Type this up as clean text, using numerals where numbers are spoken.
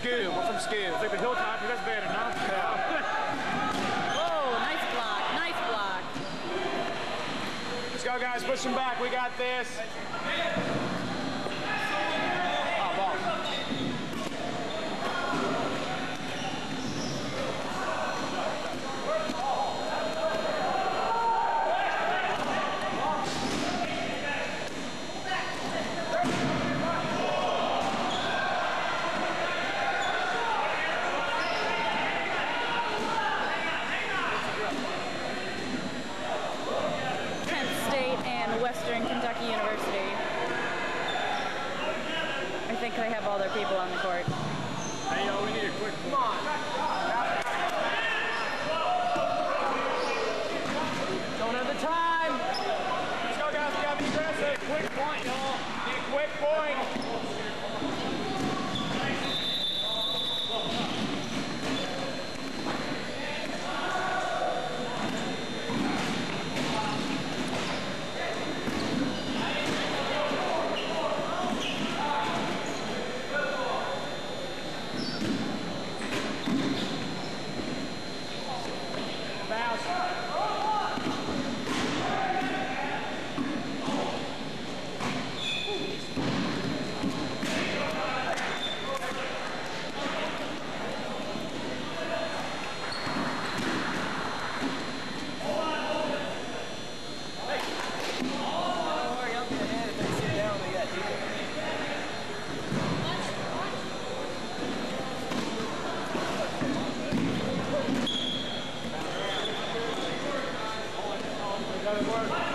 school. We're from school. Like the hilltop, that's bad enough. Whoa, nice block, nice block. Let's go, guys. Push them back. We got this. Oh, ball. Western Kentucky University. I think they have all their people on the court. Hey, yo, we need a quick come on. Don't have the time. Let's go, guys. We gotta be aggressive. Quick point, y'all. Need a quick point. Gotta work.